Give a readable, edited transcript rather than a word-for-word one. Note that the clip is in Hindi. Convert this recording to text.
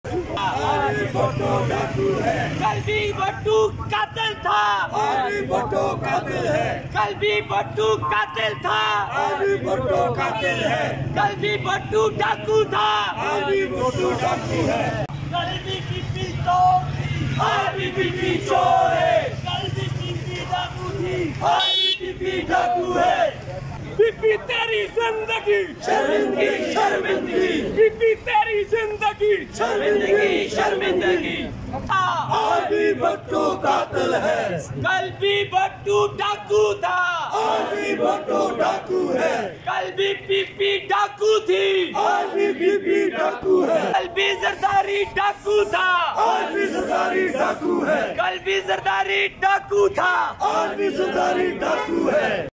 भुट्टो डाकू है, कल भी भुट्टो कातिल था, आज भी भुट्टो कातिल है, कल भी भुट्टो कातिल था, आज भी भुट्टो कातिल है, कल भी भुट्टो डाकू था, आज भी भुट्टो डाकू है, कल भी पीपी चोर थी, आज भी पीपी चोर है, कल भी पीपी डाकू थी, आज भी पीपी डाकू है। पीपी तेरी जिंदगी शर्मिंदगी शर्मिंदगी, पीपी तेरी जिंदगी शर्मिंदगी शर्मिंदगी, आज भी भुट्टो कातिल है, कल भी भुट्टो डाकू था, आज भी भुट्टो डाकू है, कल भी पीपी डाकू थी, आज भी पीपी डाकू है, कल भी जरदारी डाकू था, आज भी सरदारी डाकू है, कल भी जरदारी डाकू था। आज भी सरदारी डाकू है।